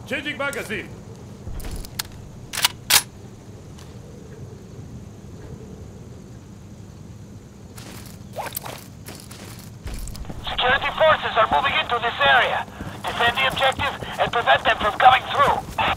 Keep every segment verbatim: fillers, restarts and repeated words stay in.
Changing magazine. Security forces are moving into this area. Defend the objective and prevent them from coming through.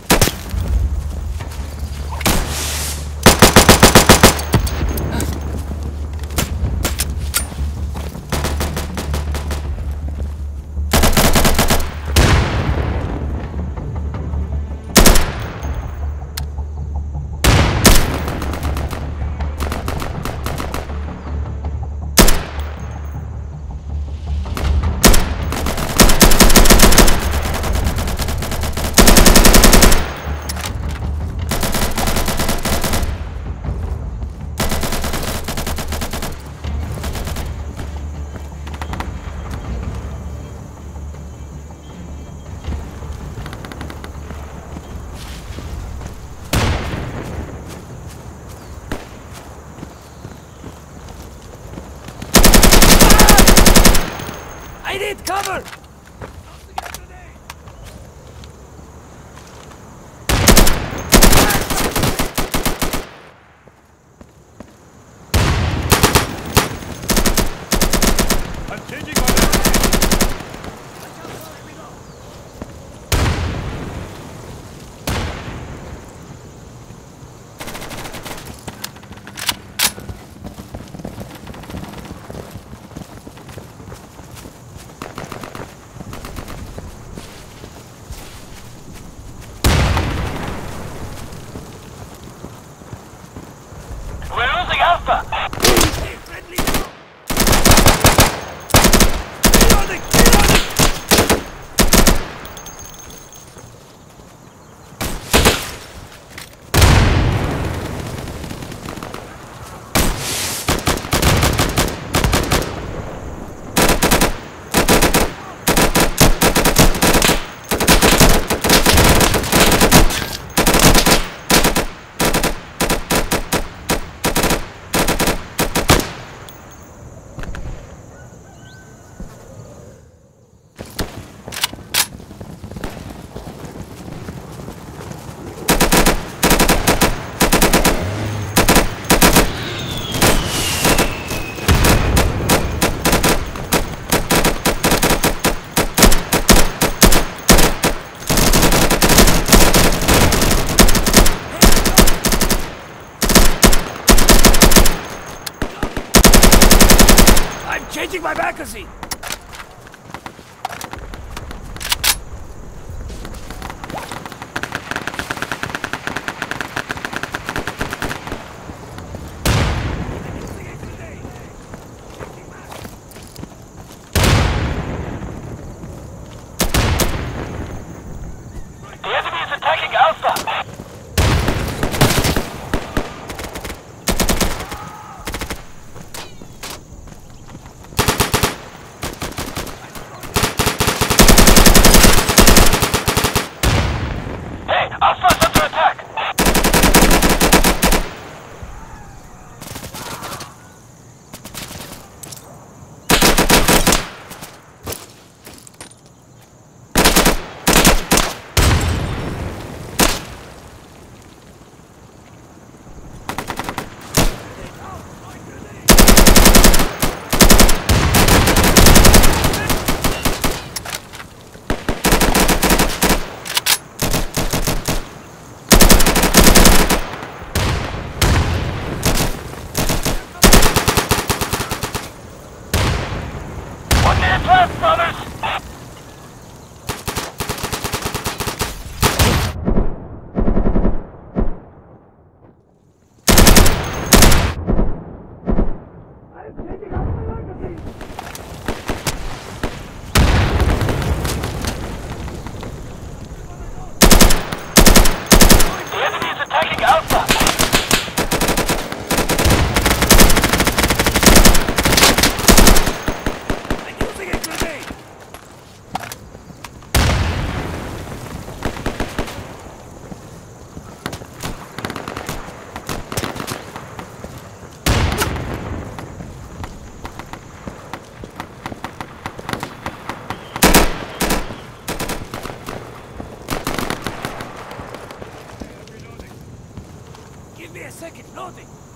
I need cover! I'm changing my magazine. We're losing Alpha! Hey, friendly! Reloading! Reloading! I'm changing my magazine! The enemy is attacking Alpha! Hey, Alpha's under attack! One minute left, brothers! The enemy is attacking Alpha! I'm using a grenade! second, loading!